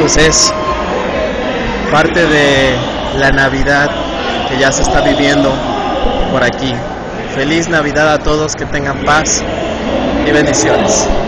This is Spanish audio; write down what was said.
pues es parte de la Navidad que ya se está viviendo por aquí. Feliz Navidad a todos, que tengan paz y bendiciones.